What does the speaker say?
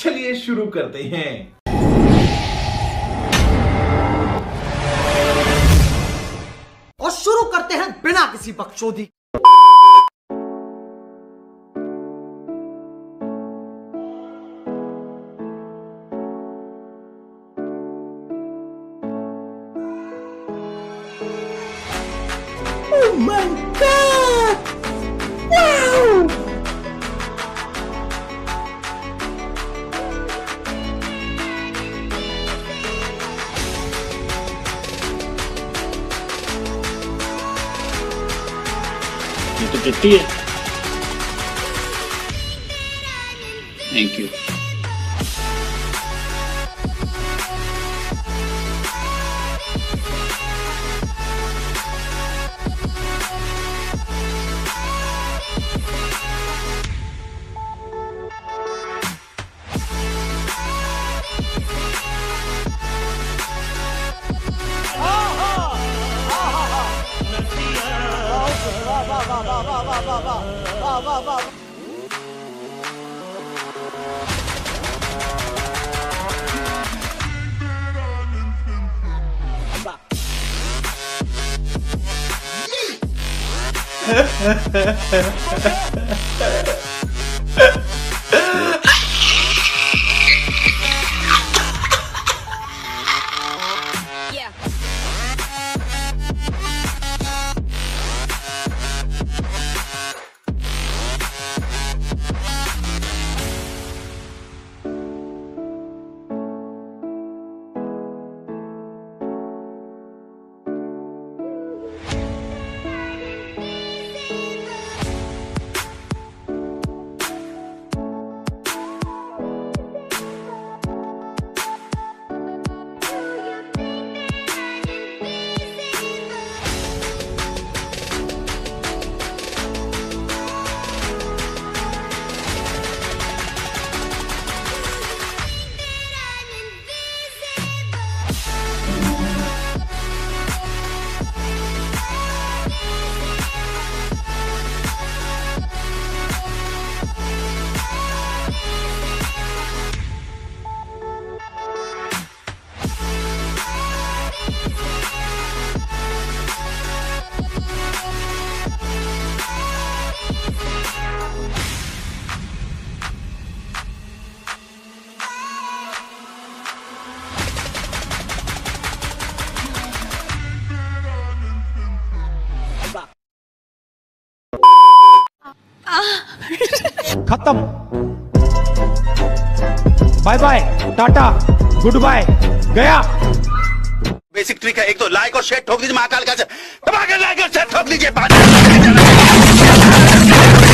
चलिए शुरू करते हैं। और शुरू करते हैं बिना किसी बकचोदी। Oh my God! Wow! ये तो कितनी है। Thank you. खत्म। Bye bye, tata, good bye, गया। बेसिक ट्रिक है, एक तो लाइक और शेयर ठोक दीजिए, महाकाल का धमाकेदार लाइक और शेयर ठोक दीजिए।